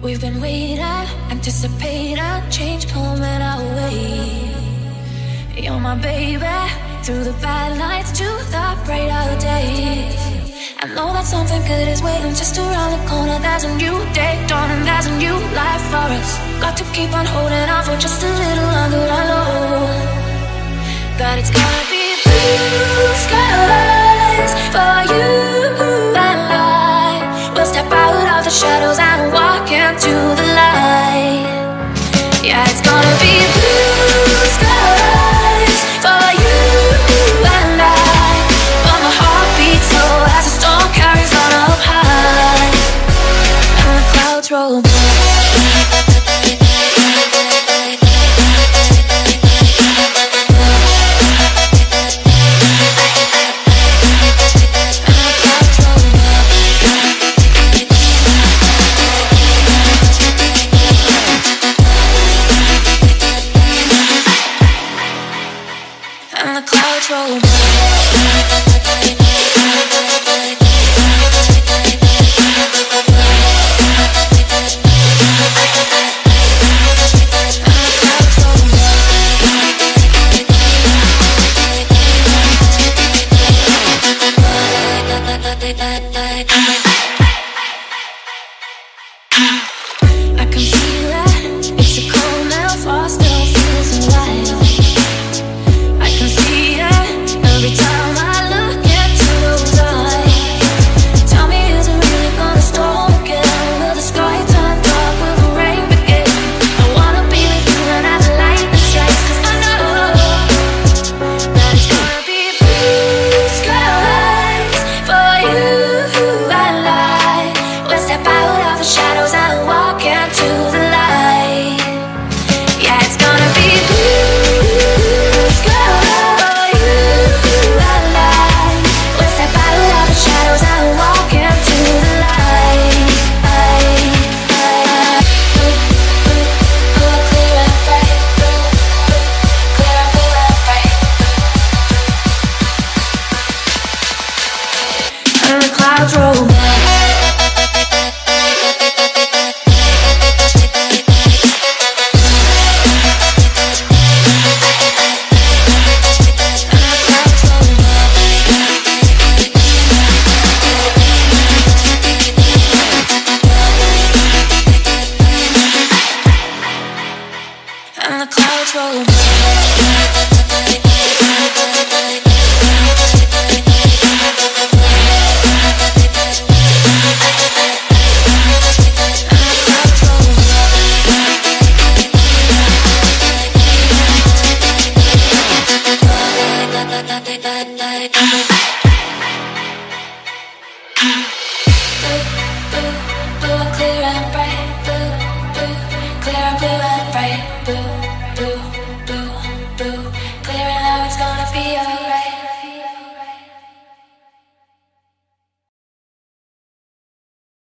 We've been waiting, anticipating, change coming our way. You're my baby, through the bad nights to the brighter days. I know that something good is waiting just around the corner. There's a new day dawning, there's a new life for us. Got to keep on holding on for just a little longer. I know that it's gonna be blue skies for you and I. We'll step out of the shadows and walk into the light. Yeah, it's gonna be blue skies for you and I. But my heart beats slow as the storm carries on up high, and the clouds roll by. And the clouds roll by. I can feel it, it's a cold metal frost, still feels alive. I can see it every time I look into those eyes. Tell me, is it really gonna storm again? Will the sky turn dark? Will the rain begin? I wanna be with you and have the lightning strikes, 'cause I know that it's gonna be blue skies for you and I. We'll step out of the shadows and walk into the light. Yeah, it's gonna be blue skies for you and I. We'll step out of the shadows and walk into the light. Clear and bright, clear and blue and bright. And the clouds roll by. And the clouds roll by. Blue, clear and bright. Blue, clear and blue and bright. Blue, clear and now it's gonna be alright.